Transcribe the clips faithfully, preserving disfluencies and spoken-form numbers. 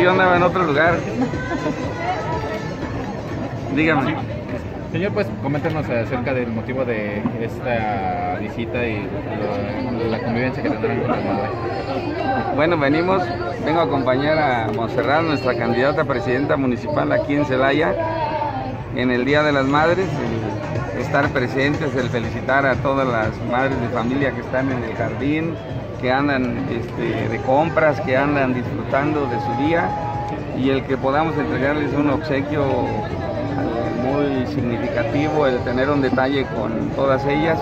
yo andaba en otro lugar. Dígame. Señor, pues coméntenos acerca del motivo de esta visita y lo, la convivencia que tendrán con la madre. Bueno, venimos, vengo a acompañar a Montserrat, nuestra candidata a presidenta municipal aquí en Celaya, en el Día de las Madres, el estar presentes, el felicitar a todas las madres de familia que están en el jardín, que andan este, de compras, que andan disfrutando de su día, y el que podamos entregarles un obsequio muy significativo, el tener un detalle con todas ellas.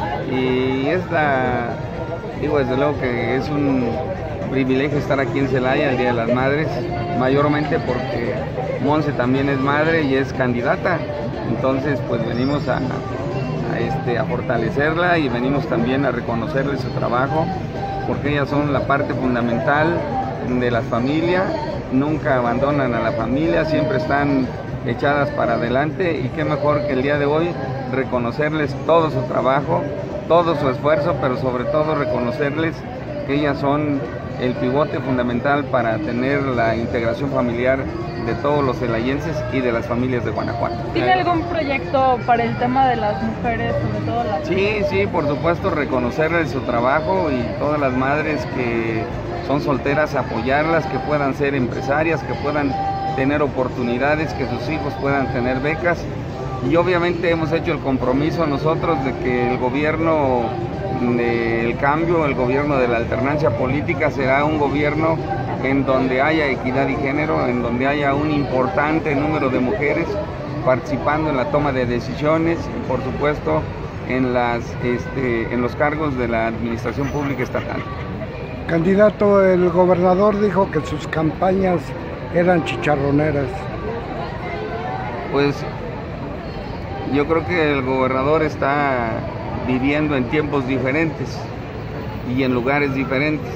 Y esta, digo, desde luego que es un privilegio estar aquí en Celaya el Día de las Madres, mayormente porque Monse también es madre y es candidata, entonces pues venimos a, a, este, a fortalecerla y venimos también a reconocerle su trabajo, porque ellas son la parte fundamental de la familia, nunca abandonan a la familia, siempre están echadas para adelante, y qué mejor que el día de hoy reconocerles todo su trabajo, todo su esfuerzo, pero sobre todo reconocerles que ellas son el pivote fundamental para tener la integración familiar de todos los celayenses y de las familias de Guanajuato. ¿Tiene algún proyecto para el tema de las mujeres, sobre todo las... Sí, sí, por supuesto, reconocerles su trabajo, y todas las madres que son solteras, apoyarlas, que puedan ser empresarias, que puedan tener oportunidades, que sus hijos puedan tener becas. Y obviamente hemos hecho el compromiso nosotros de que el gobierno del cambio, el gobierno de la alternancia política, será un gobierno en donde haya equidad y género, en donde haya un importante número de mujeres participando en la toma de decisiones y por supuesto en, las, este, en los cargos de la administración pública estatal. Candidato, el gobernador dijo que sus campañas eran chicharroneras. Pues yo creo que el gobernador está viviendo en tiempos diferentes y en lugares diferentes,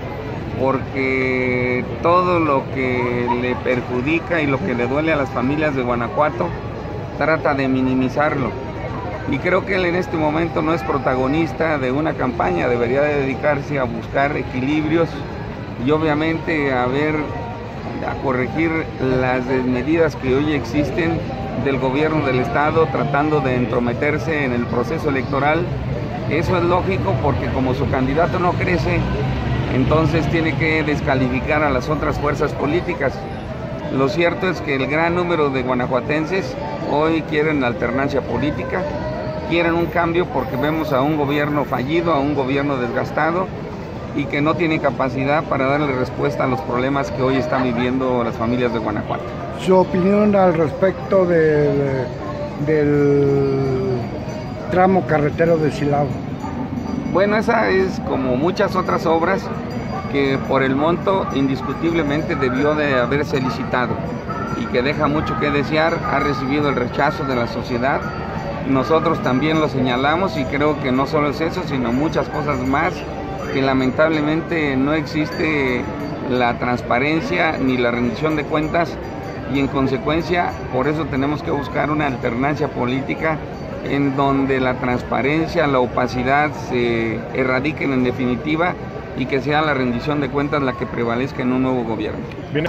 porque todo lo que le perjudica y lo que le duele a las familias de Guanajuato trata de minimizarlo, y creo que él en este momento no es protagonista de una campaña, debería de dedicarse a buscar equilibrios y obviamente a ver, a corregir las desmedidas que hoy existen del gobierno del estado, tratando de entrometerse en el proceso electoral. Eso es lógico, porque como su candidato no crece, entonces tiene que descalificar a las otras fuerzas políticas. Lo cierto es que el gran número de guanajuatenses hoy quieren alternancia política, quieren un cambio, porque vemos a un gobierno fallido, a un gobierno desgastado y que no tiene capacidad para darle respuesta a los problemas que hoy están viviendo las familias de Guanajuato. Su opinión al respecto del, del tramo carretero de Silao. Bueno, esa es como muchas otras obras que por el monto indiscutiblemente debió de haberse licitado y que deja mucho que desear, ha recibido el rechazo de la sociedad. Nosotros también lo señalamos y creo que no solo es eso, sino muchas cosas más, que lamentablemente no existe la transparencia ni la rendición de cuentas, y en consecuencia por eso tenemos que buscar una alternancia política en donde la transparencia, la opacidad se erradiquen en definitiva y que sea la rendición de cuentas la que prevalezca en un nuevo gobierno. Bien.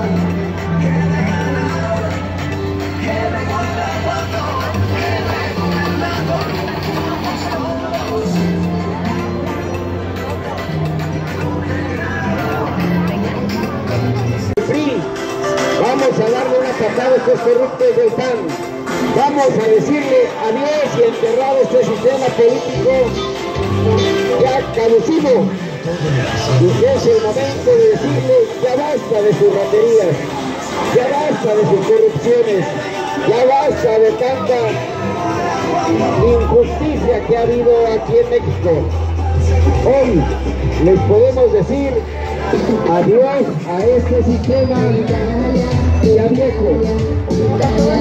Vamos a darle una patada a estos corruptos del P A N. Vamos a decirle adiós y enterrar este sistema político ya caducido. Y es el momento de decirle ya basta de sus raterías, ya basta de sus corrupciones, ya basta de tanta injusticia que ha habido aquí en México. Hoy les podemos decir adiós a este sistema ya viejo.